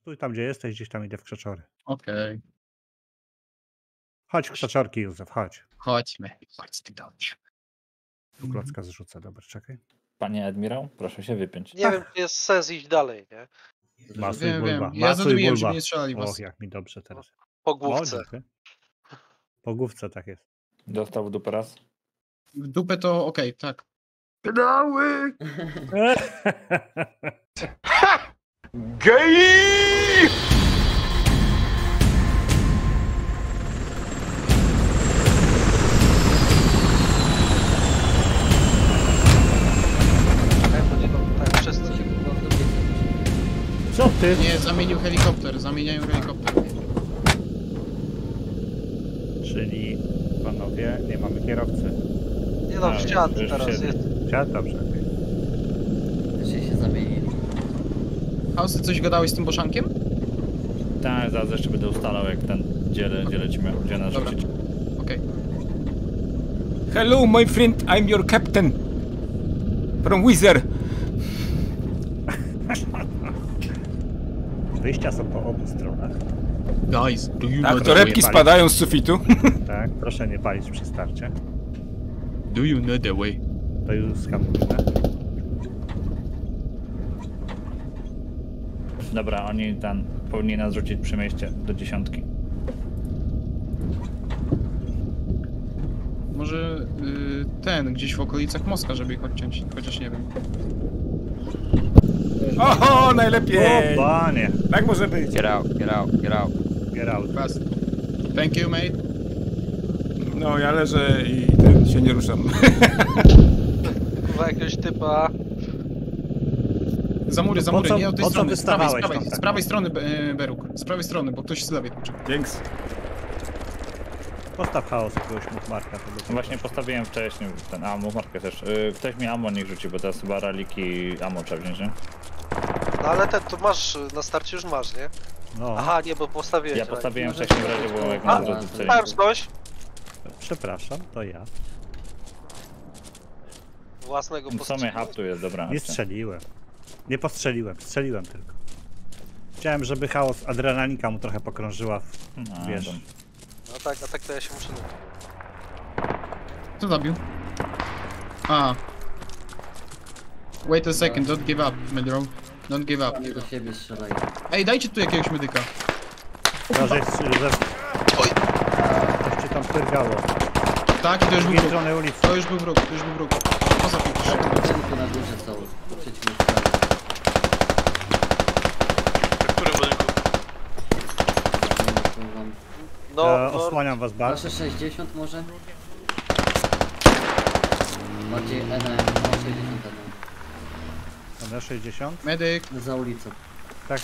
Stój tam, gdzie jesteś, gdzieś tam idę w krzaczory. Okej. Chodź w krzaczorki, Józef, chodź. Chodźmy. Chodź ty dobrze. Tu klocka zrzucę, dobra, czekaj. Panie admirał, proszę się wypiąć. Nie wiem, czy jest sens iść dalej, nie? Masuj Wiem, bulba, wiem. Ja masuj zadumiłem, bulba. żeby nie strzelali was. Och, jak mi dobrze teraz. Po główce. dziękuję. Po główce tak jest. Dostał w dupę raz. W dupę to okej, tak. Pedały! Gej! Tak, wszyscy. Co ty? Nie, zamienił helikopter, zamieniają helikopter. Czyli, panowie, nie mamy kierowcy. Nie no, w ścian już teraz siedzę. jest. Siad, dobrze. okej. Czy się zamienili? Hausy, coś gadałeś z tym boszankiem? Tak, zaraz jeszcze będę ustalał, jak ten, gdzie lecimy, gdzie nas Dobra. rzucić. Okej. Hello, my friend, I'm your captain. From Wizard. Wyjścia są po obu stronach. Guys, do you Tak, know the torebki way? spadają z sufitu. Tak, proszę nie palić przy starcie. Do you know the way? To już skamujmy. Dobra, oni tam powinni nas rzucić przy mieście do 10. Może ten, gdzieś w okolicach Moskwa, żeby ich odciąć, chociaż nie wiem. Oho, najlepiej. O, panie! Tak może być. Get out, get out, get out. Get out. Fast. Thank you, mate. No, ja leżę i ten, się nie ruszam. Kurwa, jakiegoś typa. Za mury, Po co- nie od tej po co strony, z prawej, wystawałeś tam z tak? prawej strony Beruk, z prawej strony, bo ktoś z lewej tłucze. Thanks. Postaw chaos jakiegoś muchmarka. To będzie Właśnie postawiłem wcześniej ten ammo, markę też. Ktoś mi ammo niech rzuci, bo teraz chyba raliki ammo trzeba wziąć, nie? No ale ten, tu masz, na starcie już masz, nie? No, Aha, nie, bo postawiłeś. Ja postawiłem wcześniej w razie, bo jak A, nas rozrzucili. tam ktoś. przepraszam, to ja. Własnego Co mnie postrzału. hub tu jest, dobra. Nie strzeliłem. Nie postrzeliłem, strzeliłem tylko. Chciałem, żeby chaos adrenalinka mu trochę pokrążyła w, No, wiesz. dobra. No tak, a tak to ja się muszę... Kto zabił? A. Wait a second, don't give up, Medro. Don't give up. Sami do siebie strzelają. Ej, dajcie tu jakiegoś medyka. Gorzej, że... Oj. Coś ci tam pyrgało. Tak, i to już Z był drugiej wróg. strony ulicy. To już był wróg, to już był wróg. Poza tym. Budynku na górze są. Po trzecim stronie. W którym budynku? No, no, Osłaniam was bardzo. Nasze 60 może? Bardziej NM, no 60 NM. Dobra, 60. Medyk. Za ulicą. Tak.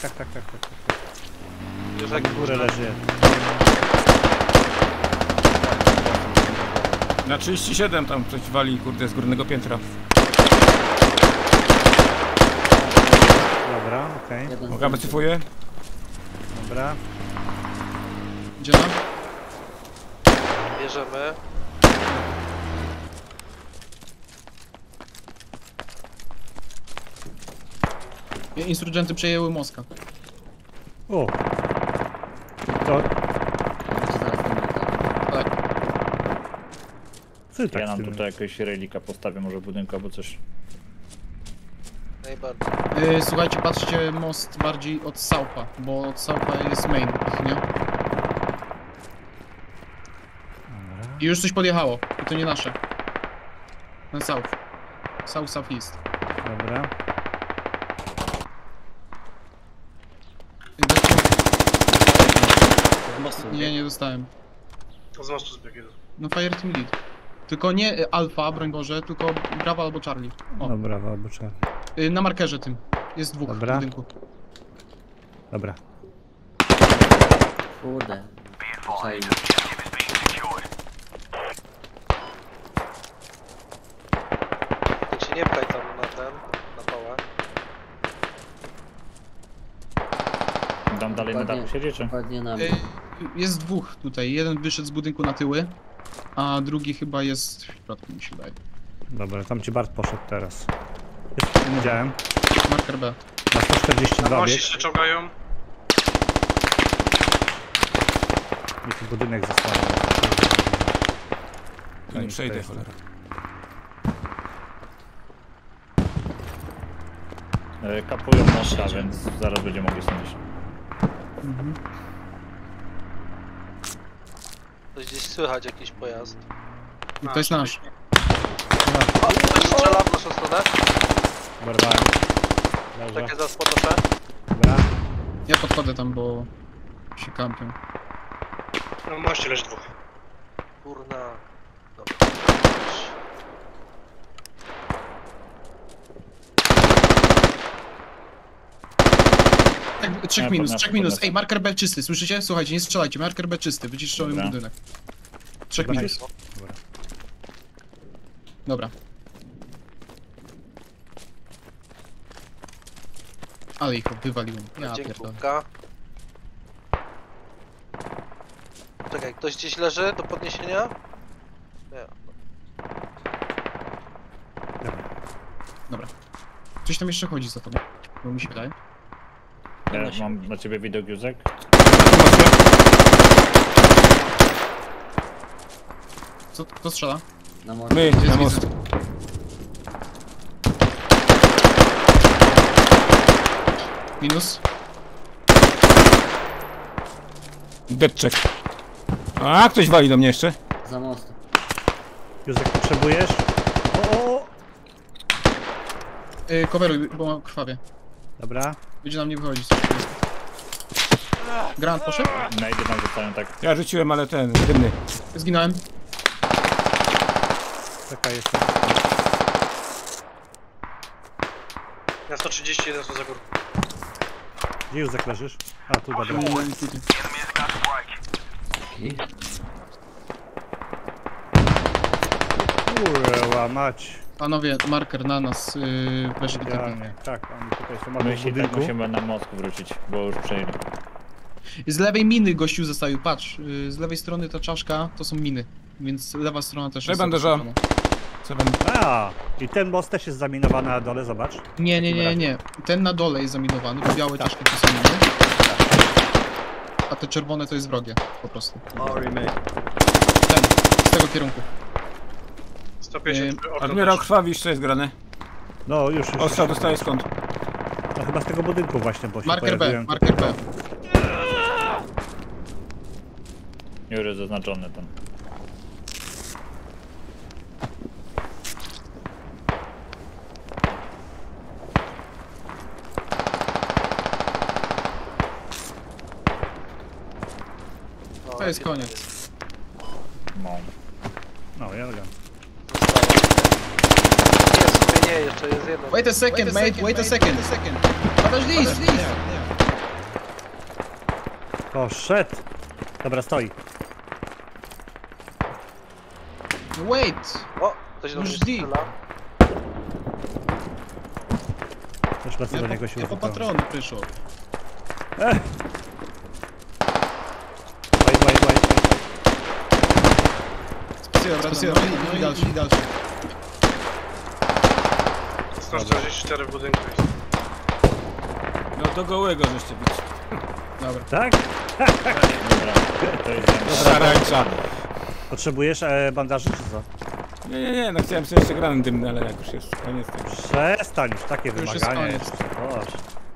już Na jak górę leży. Na 37 tam coś wali, kurde, z górnego piętra. Dobra, okej. Jeden Uwaga, wysypuję. Dobra. Gdzie na? bierzemy. Insurgenty przejęły Moskwa. O! To... Będzie zaraz tam lata. Tak. Co ty tak Ja z nam tym? tutaj jakiegoś relika postawię, może w budynku albo coś. Najbardziej. Słuchajcie, patrzcie most bardziej od South'a, bo od South'a jest main, nie? I już coś podjechało. I to nie nasze. Ten South. Southeast. Dobra. Nie dostałem. Z mostu zbiegł jeden. No Fireteam Lead. Tylko nie Alfa, broń Boże, tylko Bravo albo Charlie. O, Dobra, albo trzeba. na markerze tym. Jest dwóch Dobra. w budynku. Dobra. Kurde. Czajnie. Tak się nie pchaj tam na ten, na pałę. Tam dalej na dachu siedzi, czy? Dokładnie na mnie. Jest dwóch tutaj. Jeden wyszedł z budynku na tyły, a drugi chyba jest w środku, mi się wydaje. Dobra, tam ci Bart poszedł teraz. Jest, widziałem. Marker B. Na 142 Osi bieg. się czołgają. Mi tu budynek został. To nie przejdę, jest. cholera. Kapują mostra, więc zaraz będziemy mogli stąd iść. To gdzieś słychać jakiś pojazd. I to jest nasz. O, ktoś strzela w naszą stronę. Barwałem. Dobrze. Takie zaraz podnoszę. Dobra. Ja podchodzę tam, bo się kampią. No moście leży dwóch. Kurna. Dobra. Tak, 3 Ja minus, podniosę, 3 minus. podniosę. Ej, marker B czysty, słyszycie? Słuchajcie, nie strzelajcie, marker B czysty, wyczyszczony Dobra. budynek. 3 Dobra. minus. Dobra. Dobra. Ale ich wywaliłem. Ja Dzięki, pierdolę. Kubka. Czekaj, ktoś gdzieś leży do podniesienia? Nie. Dobra. Coś tam jeszcze chodzi za tobą, bo mi się wydaje. Ja mam dla ciebie widok, Józek. Co, kto strzela? Na morze. My, Gdzie na jest most. widzę? Minus. Depczek. A, ktoś wali do mnie jeszcze. Za most. Józek, potrzebujesz? O! Coveruj, bo mam krwawie. Dobra. Będzie nam nie wychodzić. Grant poszedł? Najdy tam zostają tak. Ja rzuciłem, ale ten, dymny. Zginąłem. Czekaj jeszcze. Na 131 są za górką. Gdzie Józek leżysz? A, tu dobra. Kurwa mać. Panowie, marker na nas, weszli tutaj. Idealnie. Tak, oni tutaj są albo w Myśli, tak budynku. musimy na most wrócić, bo już przejęli. Z lewej miny gościu zostawił, patrz. Z lewej strony ta czaszka to są miny. Więc lewa strona też jest Bandaża. zabezpieczona. Co będę? A, i ten most też jest zaminowany na dole, zobacz. Nie. Ten na dole jest zaminowany, bo białe czaszki to są miny. A te czerwone to jest wrogie, po prostu. Ten, z tego kierunku. 150 okno Admirał też. krwawisz, co jest grane? No już. Ostrzał dostaje skąd? No chyba z tego budynku właśnie, bo się Marker B, pojawiłem. marker B. Już jest zaznaczony ten. No, To jest lepiej koniec. No. No, ja gram. Nie, sobie nie, jeszcze jest jedno. Wait a second, mate, wait a second. Подожди, Poszedł! Dobra, stoi. Wait. O, ktoś do mnie Już D. strzela. Też lecę do niego się Ja po uzupełnię. patrony przyszło. Wait. Spasibo, no i dalszy. 144 w budynku jest. No do gołego żeście bić. Dobra. Tak? Dobra, to jest Szarańcza. Potrzebujesz bandaży czy co? Nie, no chciałem sobie jeszcze granem dymny, ale jak już jest koniec tego. Przestań już, takie już jest wymagania koniec. jeszcze. Boże.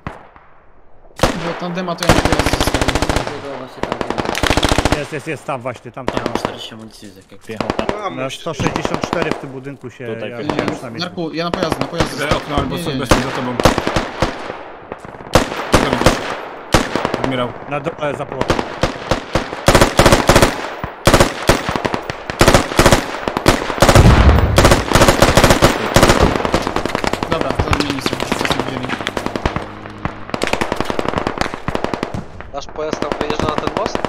Bo tandema to ja nie teraz zostawię. Dlatego właśnie tam Jest tam właśnie, tam. mam 40 amunicji z jak piechota. No, Na myślę, 164 w tym budynku się... Tutaj ja, pewnie. ja przynajmniej... Narku, ja na pojazdy. Za okno albo Nie, sobie nie. bezpiecznie za tobą. Co widzisz? Admirał. Na dole za płotem. Dobra, zamienili sobie, wszyscy sobie wzięli. Nasz pojazd tam wyjeżdża na ten most?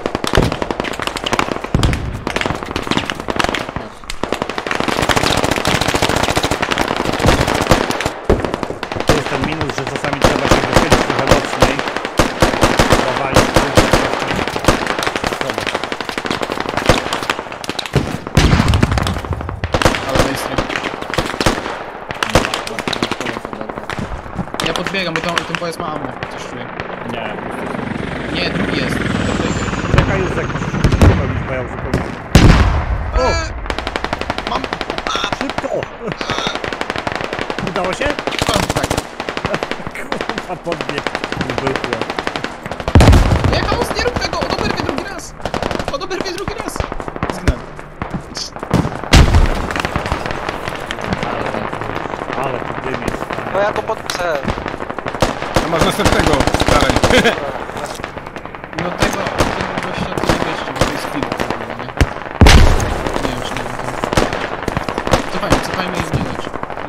Tu jest ten minus, że czasami trzeba się wychylić trochę mocniej. Powalić. Ale majstra. Ja podbiegam, bo ten pojazd ma ammo. Coś czuję. Nie, Nie, drugi jest. Czekaj, Józek. bo ja uzupełniam. Mam... Szybko! Udało się? Tak. Kurwa, podbieg. Był chłop. Nie, Chaos, nie rób tego! On oberwie drugi raz! On oberwie drugi raz! Zgnęłem. Ale to dym jest. No ja go podpcę. To masz następnego, staraj. No tego gościa to nie wieszcie, bo to jest chwilę. Nie wiem, czy nie wiem. Cofajmy i zmieniać.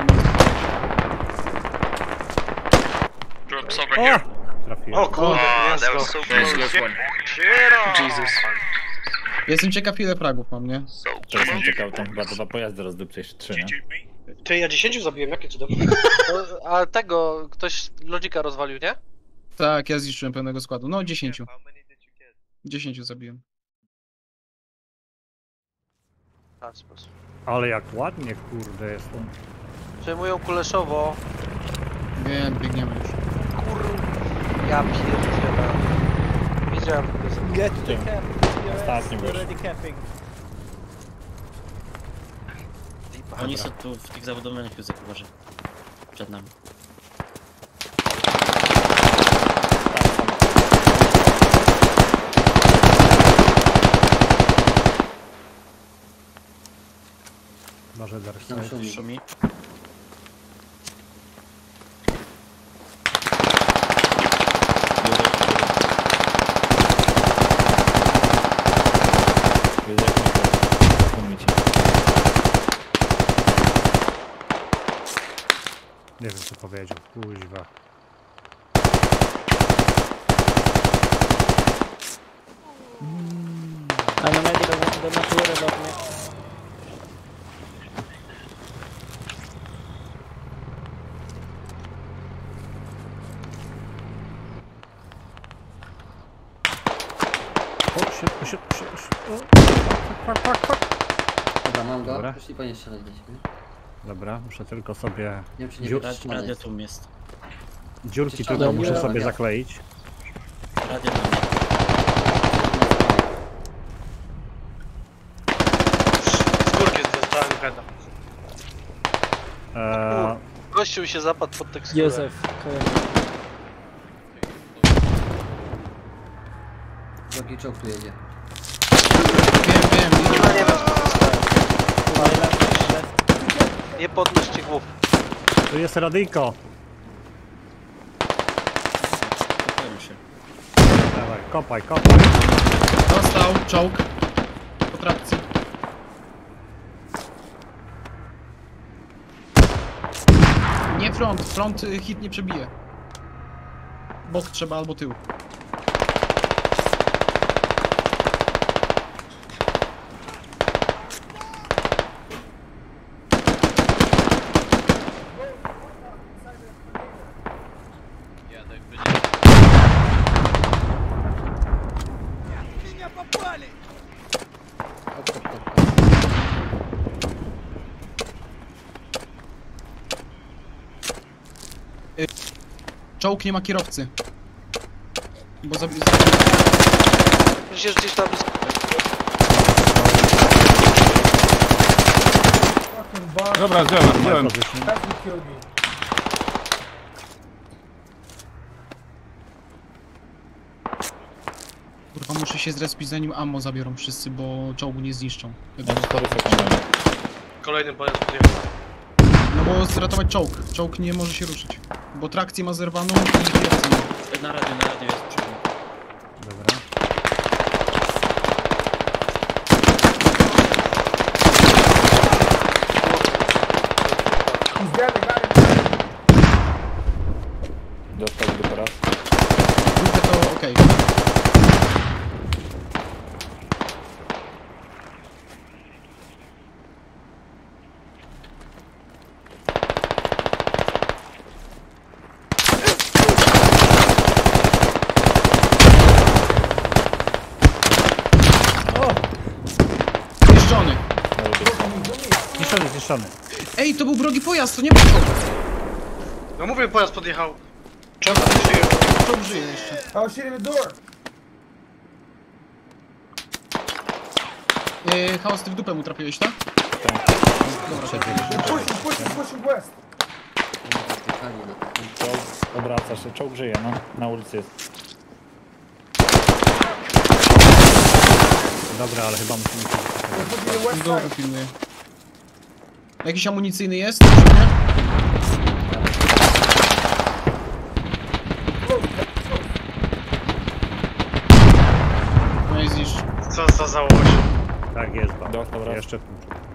Drops over O! here. Trafiłem. O kurde, jest that go. was so close. Jesus. Jestem ciekaw, ile fragów mam, nie? To jestem ciekaw, tam chyba 2 pojazdy rozdupcze, jeszcze 3, nie? Ty, ja 10 zabiłem, jakie cudem? No, a tego ktoś Lodzika rozwalił, nie? Tak, ja zniszczyłem pełnego składu. No, 10. 10 zabiłem. A, sposób. Ale jak ładnie, kurde, jest on. Przejmują Kuleszowo. Wiem, biegniemy już. Ja pierdzielę. Widziałem tego. Ostatni był. Oni są tu w tych zabudowlanych Józek, uważaj. Przed nami. Może Tam Darkseid. szumi. Szumi. Nie wiem co powiedział, kuźwa. Hanno medico da natura dopo me. O, szybko, szybko, szybko, szybko. Dobra, mam go. Dobra. Już nie powinien strzelać do ciebie. Dobra, muszę tylko sobie... Nie wiem, czy nie Dziur- wygrać. Radio tu jest. Dziurki Przecież tylko to muszę nie sobie robię. zakleić. Radio na mnie. Z górki dostałem heada. Gościu się zapadł pod teksturę. Józef, Drogi czołg tu jedzie. Wiem, No nie wiem, co to jest. Nie podnoście głów. Tu jest radyjko. Kopałem się. Dawaj, kopaj, kopaj. Dostał, czołg. Po trakcji. Nie front, hit nie przebije. Bok trzeba albo tył. Hop, hop, hop. Czołg nie ma kierowcy. Bo Myślisz, gdzieś tam jest... Dobra, wziąłem. Kurwa, muszę się zrespić zanim ammo zabiorą wszyscy, bo czołgu nie zniszczą. Chyba. Mam 4 sekundy. Kolejny pojazd podjechał. No bo zratować czołg. Czołg nie może się ruszyć. Bo trakcję ma zerwaną i kierowcy nie ma. Na radio jest czołg. Dobra. Dostał go teraz. Dwójkę to okej. Zniszczony. Zniszczony, zniszczony. Ej, to był wrogi pojazd, to nie był czołg. No mówię, pojazd podjechał. Czołg nie żyje. Czołg żyje jeszcze. Chaos, ty w dupę mu trafiłeś, tak? Czołg obraca się, czołg żyje, no. Na ulicy jest. Dobra, ale chyba musimy się... Dobra, pilnuję. Jakiś amunicyjny jest? Czy nie? No i zniszcz. Co za załość. Tak jest, ba. Dobra. Jeszcze tu.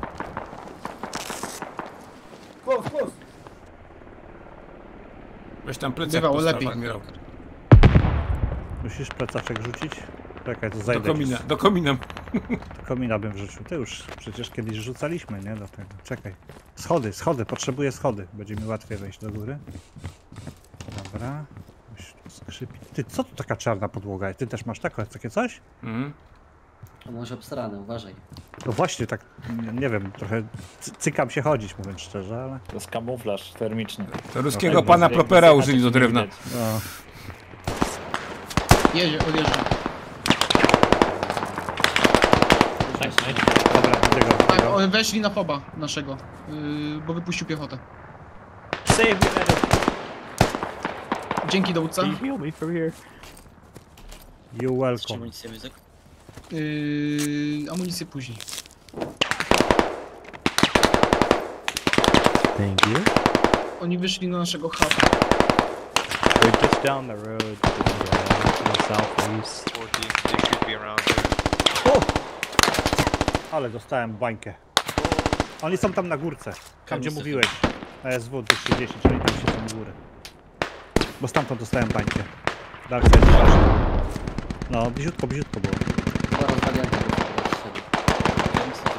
Weź tam plecak Bywało postaw, lepiej. admirał. Musisz plecaczek rzucić? Czekaj, to Do zajdę. komina, do komina. Do komina bym wrzucił. To już przecież kiedyś rzucaliśmy, nie? Do tego. Czekaj. Schody, potrzebuję schody. Będzie mi łatwiej wejść do góry. Dobra. Coś tu skrzypi. Ty, co tu taka czarna podłoga? Ty też masz takie coś? Mhm. To może obstrane, uważaj. No właśnie, tak, nie wiem, trochę cykam się chodzić, mówiąc szczerze, ale... To jest kamuflaż termiczny. To ruskiego pana propera użyli do drewna. No, Jedzie, odjeżdża. dobra, do tego. Tak, weszli na foba naszego, bo wypuścił piechotę. Save me, medic. Dzięki dowódca. Heal me from here. You welcome. Wstrzymać sobie zyk. Amunicję później. Thank you. Oni wyszli na naszego huba. They're just down the road to the southeast. They should be around there. Ale dostałem bańkę. Oni są tam na górce, tam gdzie Niestety. mówiłeś. ASW 210, oni tam się są u góry. Bo stamtąd dostałem bańkę. Dark side flash. No, bliziutko było. Chyba rozwaliłem tego strzeli. Ja niestety.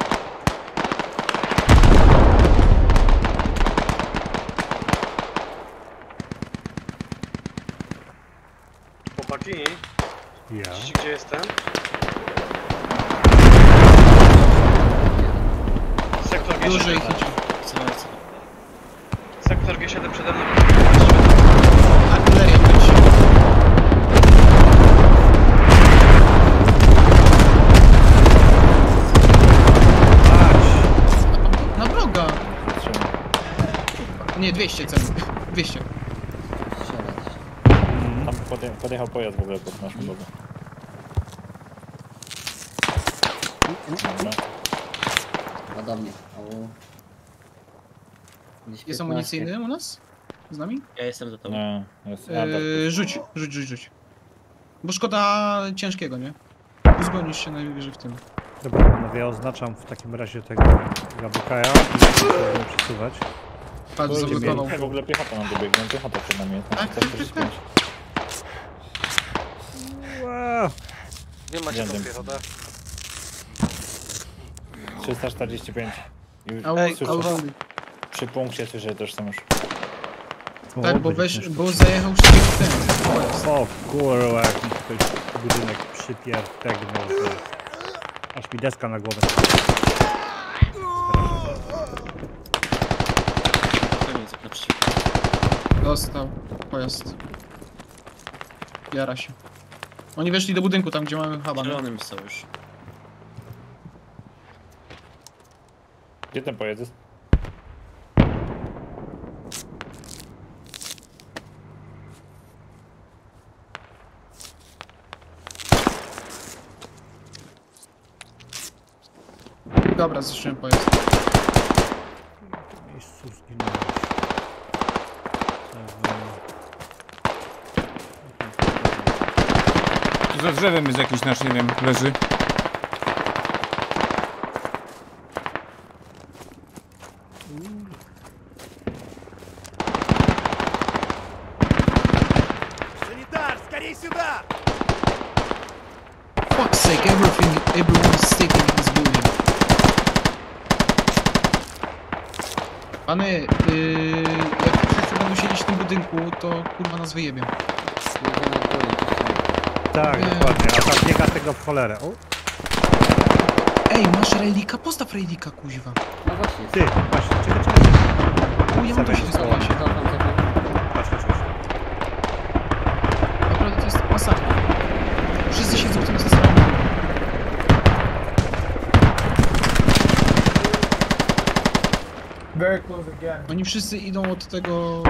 Chłopaki, Ja. widzicie gdzie jestem? Sektor Dużo ich G7. idzie. Co? Sektor G7 przede mną. Artyleria kręci. Na wroga! Nie, 200 cel. 200. Strzelać. Tam podjechał pojazd w ogóle pod naszą drogą. Dobra. Ładownie. Gdzieś Jest 15. amunicyjny u nas? Z nami? Ja jestem za tobą. Nie, jest. Rzuć. Bo szkoda ciężkiego, nie? Uzgonisz się najwyżej w tym. Dobra, panowie, ja oznaczam w takim razie tego Gabukaja i będę przesuwać. Patrz, zablokował. W ogóle piechota nam dobiegnie, piechota przed nami jest. Tak, tak, tak. Wow. Nie macie tą Jeden. piechotę. 345. Już Ej, słyszę, przy punkcie słyszę też są już. tak, bo zajechał wszystkie w ten. O kurwa, jak mi ktoś budynek przypiertegnął. Aż mi deska na głowę. Koniec, jak naprzeciwko. Dostał pojazd. Jara się. Oni weszli do budynku tam, gdzie mamy huba. nie? Zielonym są już. Gdzie ten pojazd jest? Dobra, zniszczyłem pojazd. W miejscu zginąłeś. Tu za drzewem jest jakiś nasz, nie wiem, leży. Fuck's sake, everyone is taken in this building. Pany, jak wszyscy będą siedzieć w tym budynku, to kurwa nas wyjebią. Tak, Nie. dokładnie, a tam biega tego w cholerę. O, Ej, masz relika? Postaw relika, kuźwa. No właśnie. ty, właśnie, czekaj. Uj, ja mam to się Cofam. wystawa się. Patrz. Naprawdę to jest masakra. Wszyscy siedzą w tym zesraniu. Oni wszyscy idą od tego...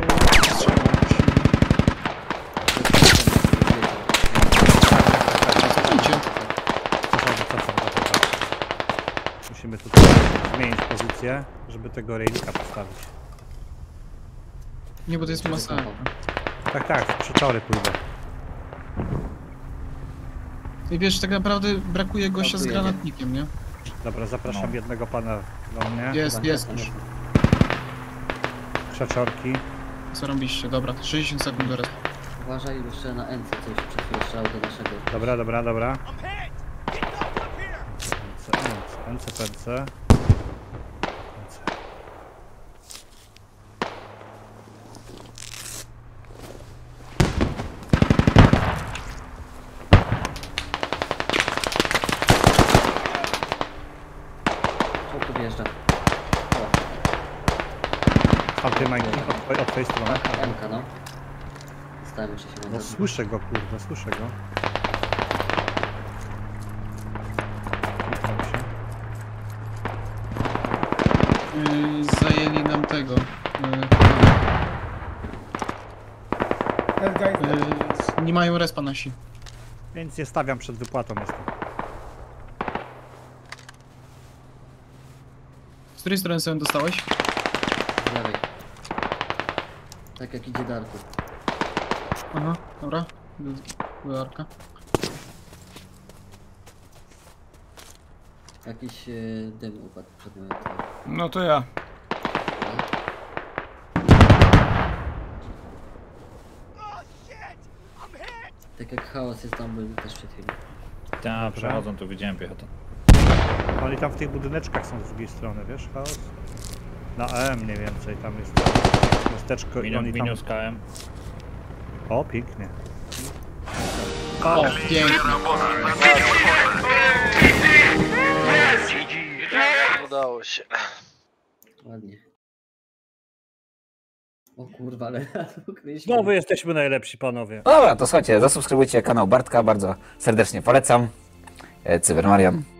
Idzie. Cofam. Musimy tutaj zmienić pozycję, żeby tego railika postawić. Nie, bo to jest masa. Tak, w przeczory pójdę. I wiesz, tak naprawdę brakuje gościa z Brakuje, nie? granatnikiem, nie? Dobra, zapraszam jednego pana do mnie. Jest już. Krzaczorki. Zarąbiście, dobra. 60 sekund do respa. Uważaj jeszcze na NC, coś przed chwilą strzał do naszego. Dobra. NC. Czołg tu wjeżdża. A ty, Majki, od twojej strony. MK, no. Stałem jeszcze się No na słyszę go, kurde, słyszę go. Witam się. Zajęli nam tego. Nie mają respa nasi. Więc je stawiam przed wypłatą jestem. Z której strony sobie dostałeś? z lewej. Tak jak idzie Darku. Aha, dobra. Wydarka. Jakiś dym upadł przed moją twarzą. No to ja. Tak jak chaos jest tam, był też przed chwilą. Tak, przechodzą, tu widziałem piechotę. Oni tam w tych budyneczkach są z drugiej strony, wiesz, chaos? Na EM mniej więcej, tam jest miasteczko i oni tam... Minus KM. O, pięknie. O, pięknie. Udało się. Ładnie. O kurwa, ale Znowu jesteśmy najlepsi, panowie. Dobra, to słuchajcie, zasubskrybujcie kanał Bartka, bardzo serdecznie polecam. Cybermarian.